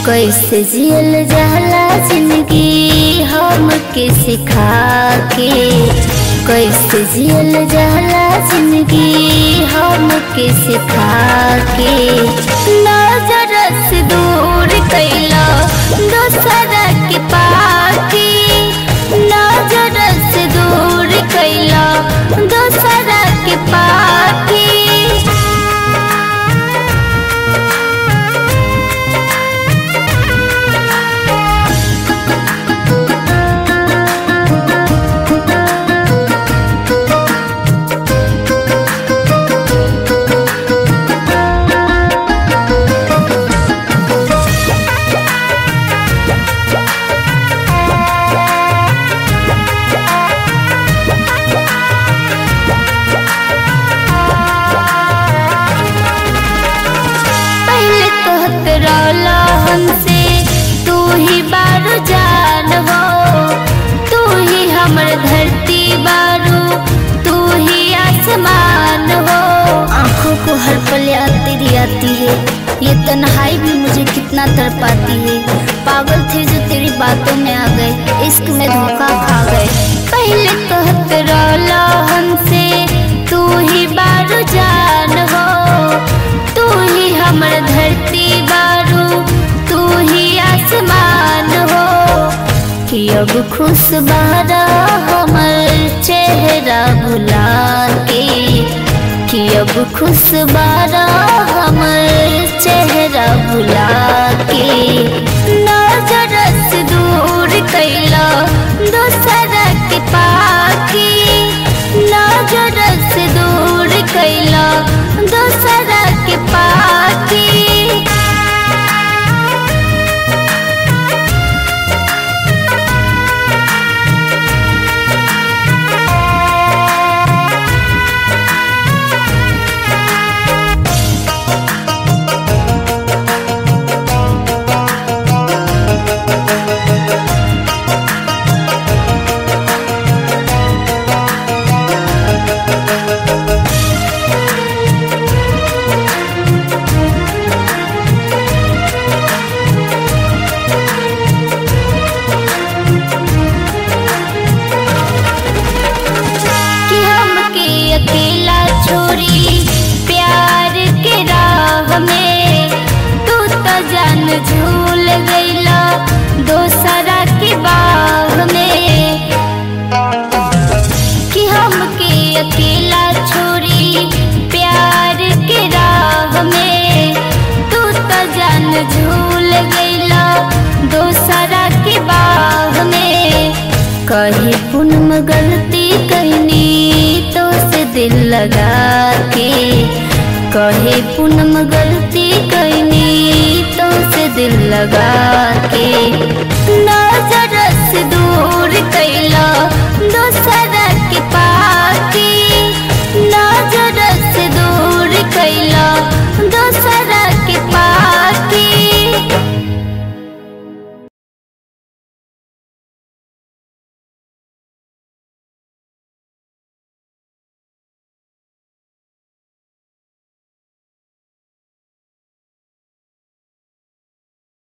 कैसे जियल जाला जिंदगी हमके सिखा के, कैसे जियल जाला जिंदगी हमके सिखा के। नजर से दूर कैला दोसरा के पाके, नजर से दूर कैला दोसरा के पाके। हमसे तू ही बारू जान हो, तू ही हमर धरती बारू, तू ही आसमान हो। आँखों को हर पल याद तेरी आती है, ये तन्हाई भी मुझे कितना तड़पाती है। पागल थे जो तेरी बातों में आ गए, इश्क में धोखा खा गए। पहले कहत रौला हमसे तू ही बारू जान हो, तू ही हमर धरती बारू, तू ही आसमान हो। कि अब खुश बहरा हमर चेहरा भुला के, कि अब खुश बहरा हमर चेहरा भुला के। नजर से दूर कैला दोसरा के पाके, नजर से दूर कैला दोसरा के पाके। अकेला छोरी प्यार के राह में, तू तो जान झूल गईला दोसरा के बाह में। कि हमके अकेला छोरी प्यार के राह में, तू तो जान झूल गईला दोसरा के बाह में। कहीं पूनम गलती कहनी तो से दिल लगा के, कहे पूनम गलती कहनी तो से दिल लगा के।